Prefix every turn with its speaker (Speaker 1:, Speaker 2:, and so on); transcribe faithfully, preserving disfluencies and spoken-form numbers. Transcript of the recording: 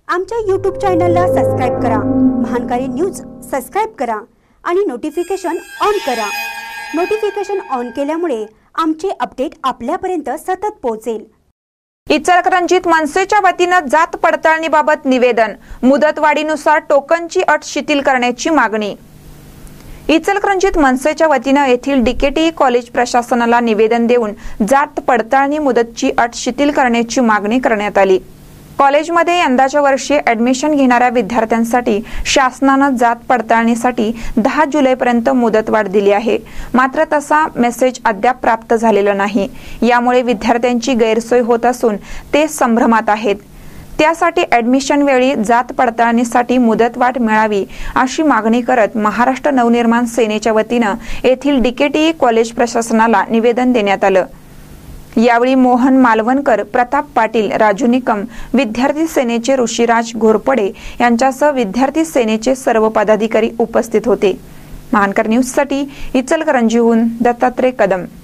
Speaker 1: आमच्या यूट्यूब चॅनलला सबस्क्राइब करा, महानकारी न्यूज सबस्क्राइब करा आणि नोटिफिकेशन ऑन करा। नोटिफिकेशन ऑन केल्यामुळे आमचे अपडेट आपल्यापर्यंत सतत पोहोचेल।
Speaker 2: इचलकरंजीत मनसेच्या वतीने जात पडताळणीबाबत निवेदन, मुदतवाढीनुसार टोकनची अट शिथिल करण्याची मागणी। इचलकरंजीत मनसेच्या वतीने येथील डीकेटी कॉलेज प्रशासनाला निवेदन देऊन जात पडताळणी मुदतची अट शिथिल करण्याची मागणी करण्यात आली। कॉलेजमध्ये यंदाच्या वर्षी ऍडमिशन घेणाऱ्या विद्यार्थ्यांसाठी शासनाने जात पडताळणीसाठी दहा जुलैपर्यंत मुदतवाढ दिली आहे, मात्र तसा मेसेज अद्याप प्राप्त झालेला नाही। यामुळे विद्यार्थ्यांची गैरसोय होत असून ते संभ्रमात आहेत। त्यासाठी ऍडमिशन वेळी जात पडताळणीसाठी मुदतवाढ मिळावी अशी मागणी करत महाराष्ट्र नवनिर्माण सेनेच्या वतीने येथील डीकेटी कॉलेज प्रशासनाला निवेदन देण्यात आलं। यावेळी मोहन मालवणकर, प्रताप पाटील, राजू निकम, विद्यार्थी सेनेचे ऋषिराज घोरपडे यांच्यासह विद्यार्थी सेनेचे सर्व पदाधिकारी उपस्थित होते। महानकर न्यूज साठी इचलकरंजीहून दत्तात्रय कदम।